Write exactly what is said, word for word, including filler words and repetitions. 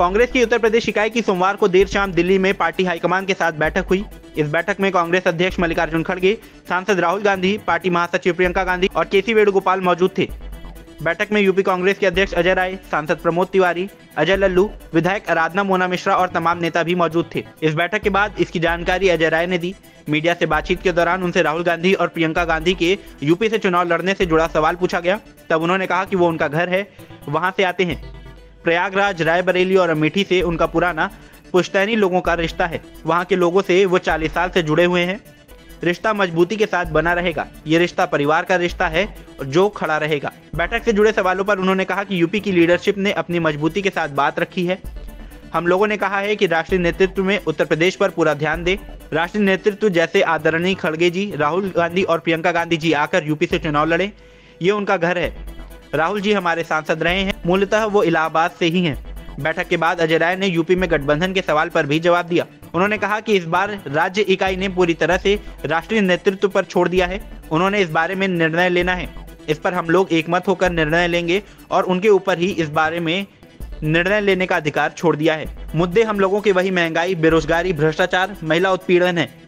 कांग्रेस की उत्तर प्रदेश इकाई की सोमवार को देर शाम दिल्ली में पार्टी हाईकमान के साथ बैठक हुई। इस बैठक में कांग्रेस अध्यक्ष मल्लिकार्जुन खड़गे, सांसद राहुल गांधी, पार्टी महासचिव प्रियंका गांधी और के सी वेणुगोपाल मौजूद थे। बैठक में यूपी कांग्रेस के अध्यक्ष अजय राय, सांसद प्रमोद तिवारी, अजय लल्लू, विधायक आराधना मोना मिश्रा और तमाम नेता भी मौजूद थे। इस बैठक के बाद इसकी जानकारी अजय राय ने दी। मीडिया से बातचीत के दौरान उनसे राहुल गांधी और प्रियंका गांधी के यूपी से चुनाव लड़ने से जुड़ा सवाल पूछा गया। तब उन्होंने कहा कि वो उनका घर है, वहां से आते हैं। प्रयागराज, रायबरेली और अमेठी से उनका पुराना पुश्तैनी लोगों का रिश्ता है। वहां के लोगों से वो चालीस साल से जुड़े हुए हैं। रिश्ता मजबूती के साथ बना रहेगा। ये रिश्ता परिवार का रिश्ता है जो खड़ा रहेगा। बैठक से जुड़े सवालों पर उन्होंने कहा कि यूपी की लीडरशिप ने अपनी मजबूती के साथ बात रखी है। हम लोगों ने कहा है कि राष्ट्रीय नेतृत्व में उत्तर प्रदेश पर पूरा ध्यान दे। राष्ट्रीय नेतृत्व जैसे आदरणीय खड़गे जी, राहुल गांधी और प्रियंका गांधी जी आकर यूपी से चुनाव लड़े। ये उनका घर है। राहुल जी हमारे सांसद रहे हैं, मूलतः वो इलाहाबाद से ही हैं। बैठक के बाद अजय राय ने यूपी में गठबंधन के सवाल पर भी जवाब दिया। उन्होंने कहा कि इस बार राज्य इकाई ने पूरी तरह से राष्ट्रीय नेतृत्व पर छोड़ दिया है। उन्होंने इस बारे में निर्णय लेना है। इस पर हम लोग एकमत होकर निर्णय लेंगे और उनके ऊपर ही इस बारे में निर्णय लेने का अधिकार छोड़ दिया है। मुद्दे हम लोगों के वही महंगाई, बेरोजगारी, भ्रष्टाचार, महिला उत्पीड़न है।